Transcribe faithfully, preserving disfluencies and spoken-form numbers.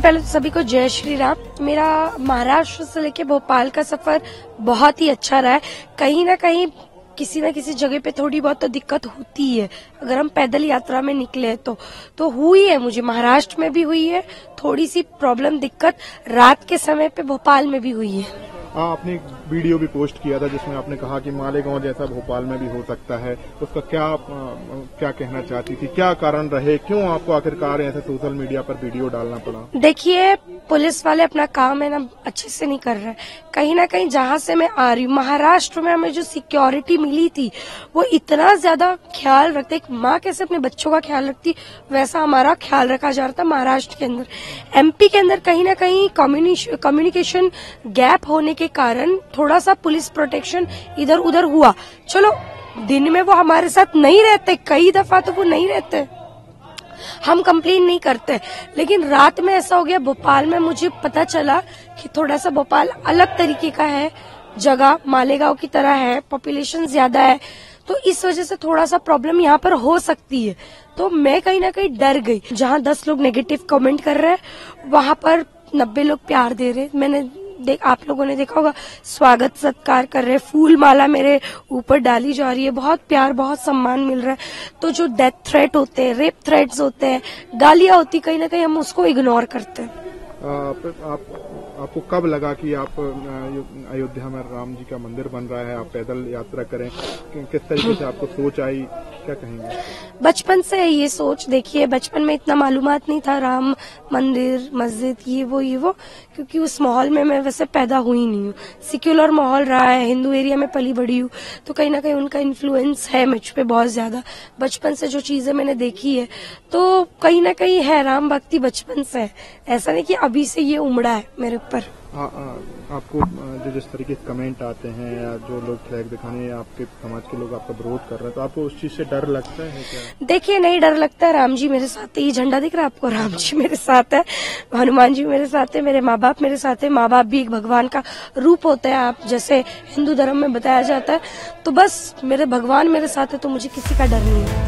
पहले तो सभी को जय श्री राम। मेरा महाराष्ट्र से लेके भोपाल का सफर बहुत ही अच्छा रहा है। कहीं ना कहीं किसी न किसी जगह पे थोड़ी बहुत तो दिक्कत होती है अगर हम पैदल यात्रा में निकले तो तो हुई है। मुझे महाराष्ट्र में भी हुई है थोड़ी सी प्रॉब्लम, दिक्कत रात के समय पे भोपाल में भी हुई है। आपने एक वीडियो भी पोस्ट किया था जिसमें आपने कहा कि मालेगांव जैसा भोपाल में भी हो सकता है, उसका क्या आ, क्या कहना चाहती थी, क्या कारण रहे, क्यों आपको आखिरकार ऐसे सोशल मीडिया पर वीडियो डालना पड़ा? देखिए, पुलिस वाले अपना काम है ना अच्छे से नहीं कर रहे। कहीं ना कहीं जहाँ से मैं आ रही हूँ महाराष्ट्र में हमें जो सिक्योरिटी मिली थी वो इतना ज्यादा ख्याल रखते, एक माँ कैसे अपने बच्चों का ख्याल रखती वैसा हमारा ख्याल रखा जा रहा था महाराष्ट्र के अंदर। एमपी के अंदर कहीं ना कहीं कम्युनिकेशन गैप होने के कारण थोड़ा सा पुलिस प्रोटेक्शन इधर उधर हुआ। चलो दिन में वो हमारे साथ नहीं रहते, कई दफा तो वो नहीं रहते, हम कंप्लेन नहीं करते, लेकिन रात में ऐसा हो गया भोपाल में। मुझे पता चला कि थोड़ा सा भोपाल अलग तरीके का है, जगह मालेगांव की तरह है, पॉपुलेशन ज्यादा है, तो इस वजह से थोड़ा सा प्रॉब्लम यहाँ पर हो सकती है। तो मैं कहीं ना कहीं डर गई। जहाँ दस लोग नेगेटिव कमेंट कर रहे हैं वहां पर नब्बे लोग प्यार दे रहे। मैंने देख आप लोगों ने देखा होगा स्वागत सत्कार कर रहे, फूल माला मेरे ऊपर डाली जा रही है, बहुत प्यार बहुत सम्मान मिल रहा है। तो जो डेथ थ्रेट होते हैं, रेप थ्रेट्स होते हैं, गालियां होती, कहीं ना कहीं हम उसको इग्नोर करते हैं। आप, आप आपको कब लगा कि आप अयोध्या में राम जी का मंदिर बन रहा है, आप पैदल यात्रा करें, किस तरीके से आपको सोच आई, क्या कहेंगे? बचपन से है ये सोच। देखिए, बचपन में इतना मालूमात नहीं था राम मंदिर मस्जिद ये वो ये वो, क्योंकि उस माहौल में मैं वैसे पैदा हुई नहीं हूँ। सिक्युलर माहौल रहा है, हिंदू एरिया में पली बड़ी हूँ, तो कहीं ना कहीं उनका इन्फ्लुएंस है मुझ पे बहुत ज्यादा। बचपन से जो चीजें मैंने देखी है तो कहीं ना कहीं है, राम भक्ति बचपन से है, ऐसा नहीं कि अभी से ये उमड़ा है मेरे ऊपर। आ, आ, आपको जो जिस तरीके से कमेंट आते हैं या जो लोग फ्लैग दिखाने आपके समाज के लोग आपका विरोध कर रहे हैं, तो आपको उस चीज से डर लगता है क्या? देखिए, नहीं डर लगता है। राम जी मेरे साथ है, ये झंडा दिख रहा है आपको, राम जी मेरे साथ है, हनुमान जी मेरे साथ है, मेरे माँ बाप मेरे साथ है। माँ बाप भी एक भगवान का रूप होता है, आप जैसे हिंदू धर्म में बताया जाता है। तो बस मेरे भगवान मेरे साथ है, तो मुझे किसी का डर नहीं है।